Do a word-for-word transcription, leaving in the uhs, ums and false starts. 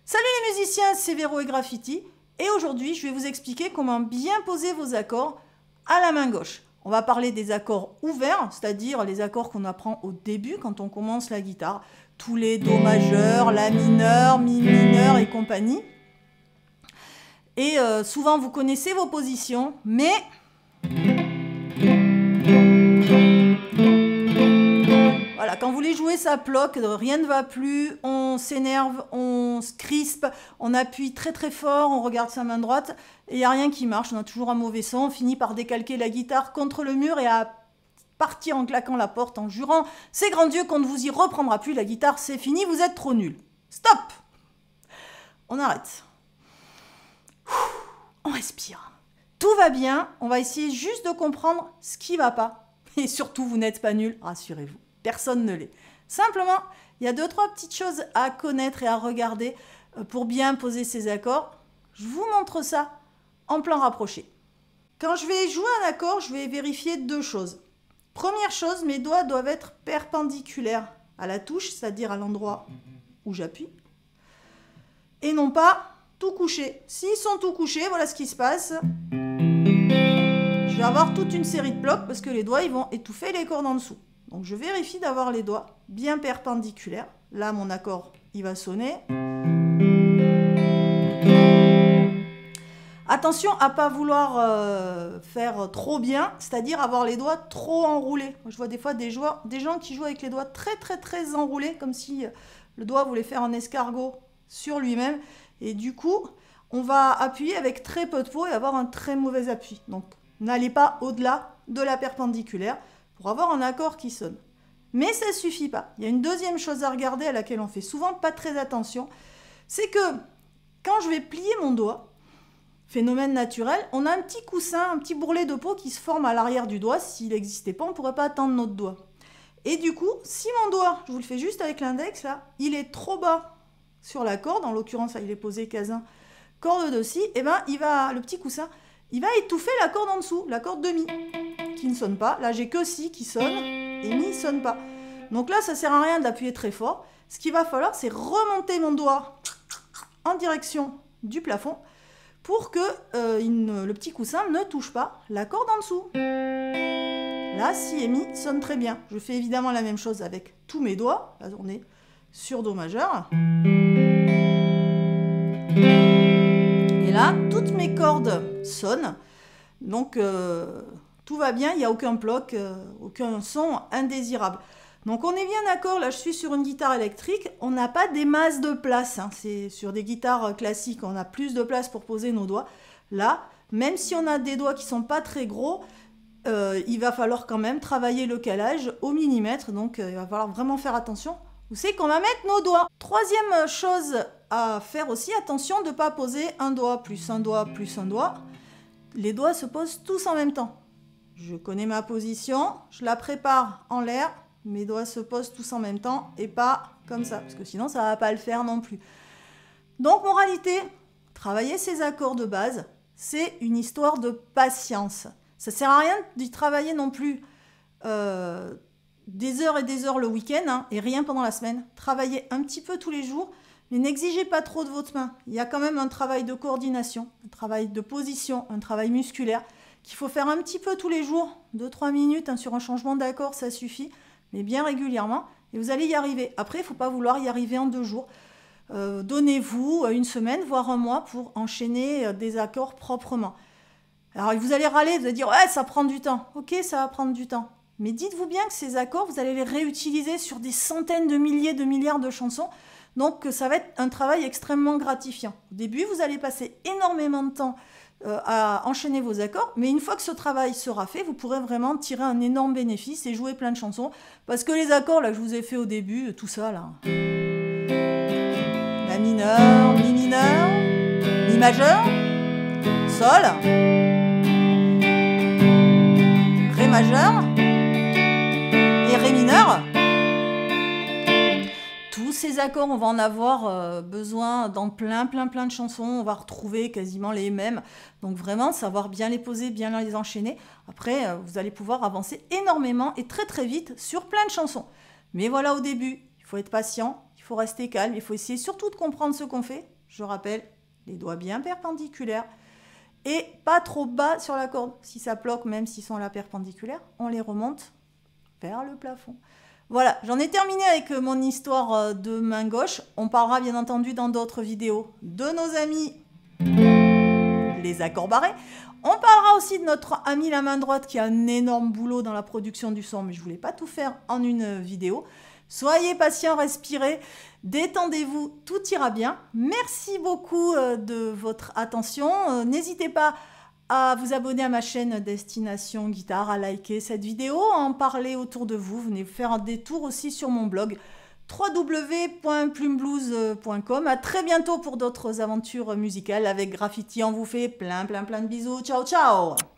Salut les musiciens, c'est Véro et Graffiti et aujourd'hui je vais vous expliquer comment bien poser vos accords à la main gauche. On va parler des accords ouverts, c'est-à-dire les accords qu'on apprend au début quand on commence la guitare. Tous les Do majeurs, La mineur, Mi mineur et compagnie. Et euh, souvent vous connaissez vos positions, mais... Voilà, quand vous voulez jouer, ça bloque, rien ne va plus, on s'énerve, on se crispe, on appuie très très fort, on regarde sa main droite et il n'y a rien qui marche, on a toujours un mauvais son, on finit par décalquer la guitare contre le mur et à partir en claquant la porte, en jurant « C'est grand Dieu qu'on ne vous y reprendra plus, la guitare c'est fini, vous êtes trop nul. » Stop! On arrête. On respire. Tout va bien, on va essayer juste de comprendre ce qui ne va pas. Et surtout, vous n'êtes pas nul, rassurez-vous. Personne ne l'est. Simplement, il y a deux, trois petites choses à connaître et à regarder pour bien poser ces accords. Je vous montre ça en plan rapproché. Quand je vais jouer un accord, je vais vérifier deux choses. Première chose, mes doigts doivent être perpendiculaires à la touche, c'est-à-dire à l'endroit où j'appuie, et non pas tout couchés. S'ils sont tout couchés, voilà ce qui se passe. Je vais avoir toute une série de blocs parce que les doigts ils vont étouffer les cordes en dessous. Donc je vérifie d'avoir les doigts bien perpendiculaires. Là, mon accord, il va sonner. Attention à ne pas vouloir euh, faire trop bien, c'est-à-dire avoir les doigts trop enroulés. Je vois des fois des, joueurs, des gens qui jouent avec les doigts très très très enroulés, comme si le doigt voulait faire un escargot sur lui-même. Et du coup, on va appuyer avec très peu de peau et avoir un très mauvais appui. Donc n'allez pas au-delà de la perpendiculaire pour avoir un accord qui sonne. Mais ça ne suffit pas. Il y a une deuxième chose à regarder à laquelle on fait souvent pas très attention, c'est que quand je vais plier mon doigt, phénomène naturel, on a un petit coussin, un petit bourrelet de peau qui se forme à l'arrière du doigt. S'il n'existait pas, on ne pourrait pas atteindre notre doigt. Et du coup, si mon doigt, je vous le fais juste avec l'index, là, il est trop bas sur la corde, en l'occurrence, il est posé casin, corde de si, et ben il va, le petit coussin, il va étouffer la corde en dessous, la corde de mi, qui ne sonne pas. Là, j'ai que si qui sonne, et mi ne sonne pas. Donc là, ça ne sert à rien d'appuyer très fort. Ce qu'il va falloir, c'est remonter mon doigt en direction du plafond pour que euh, une, le petit coussin ne touche pas la corde en dessous. Là, si et mi sonne très bien. Je fais évidemment la même chose avec tous mes doigts. Là, on est sur Do majeur. Et là, toutes mes cordes sonnent. Donc, euh, tout va bien, il n'y a aucun bloc, euh, aucun son indésirable. Donc, on est bien d'accord, là, je suis sur une guitare électrique. On n'a pas des masses de place. Hein. C'est sur des guitares classiques, on a plus de place pour poser nos doigts. Là, même si on a des doigts qui ne sont pas très gros, euh, il va falloir quand même travailler le calage au millimètre. Donc, euh, il va falloir vraiment faire attention. Où c'est qu'on va mettre nos doigts? Troisième chose à faire aussi, attention de ne pas poser un doigt plus un doigt plus un doigt. Les doigts se posent tous en même temps. Je connais ma position, je la prépare en l'air, mes doigts se posent tous en même temps et pas comme ça, parce que sinon ça ne va pas le faire non plus. Donc moralité, travailler ces accords de base, c'est une histoire de patience. Ça ne sert à rien d'y travailler non plus euh, des heures et des heures le week-end, hein, et rien pendant la semaine. Travaillez un petit peu tous les jours, mais n'exigez pas trop de votre main. Il y a quand même un travail de coordination, un travail de position, un travail musculaire qu'il faut faire un petit peu tous les jours, deux trois minutes, hein, sur un changement d'accord, ça suffit, mais bien régulièrement, et vous allez y arriver. Après, il ne faut pas vouloir y arriver en deux jours. Euh, Donnez-vous une semaine, voire un mois, pour enchaîner des accords proprement. Alors, vous allez râler, vous allez dire « Ouais, ça prend du temps. » Ok, ça va prendre du temps. Mais dites-vous bien que ces accords, vous allez les réutiliser sur des centaines de milliers, de milliards de chansons. Donc, ça va être un travail extrêmement gratifiant. Au début, vous allez passer énormément de temps euh, à enchaîner vos accords. Mais une fois que ce travail sera fait, vous pourrez vraiment tirer un énorme bénéfice et jouer plein de chansons. Parce que les accords là, que je vous ai fait au début, tout ça, là. La mineur, mi mineur, mi majeur, sol, ré majeur et ré mineur. Tous ces accords, on va en avoir euh, besoin dans plein, plein, plein de chansons. On va retrouver quasiment les mêmes. Donc vraiment, savoir bien les poser, bien les enchaîner. Après, euh, vous allez pouvoir avancer énormément et très, très vite sur plein de chansons. Mais voilà, au début, il faut être patient. Il faut rester calme, il faut essayer surtout de comprendre ce qu'on fait. Je rappelle, les doigts bien perpendiculaires et pas trop bas sur la corde. Si ça bloque, même s'ils sont à la perpendiculaire, on les remonte vers le plafond. Voilà, j'en ai terminé avec mon histoire de main gauche. On parlera bien entendu dans d'autres vidéos de nos amis les accords barrés. On parlera aussi de notre ami la main droite qui a un énorme boulot dans la production du son, mais je ne voulais pas tout faire en une vidéo. Soyez patients, respirez, détendez-vous, tout ira bien. Merci beaucoup de votre attention. N'hésitez pas à vous abonner à ma chaîne Destination Guitare, à liker cette vidéo, à en parler autour de vous. Venez faire un détour aussi sur mon blog w w w point plumeblues point com. À très bientôt pour d'autres aventures musicales avec Graffiti. On vous fait plein plein plein de bisous. Ciao ciao.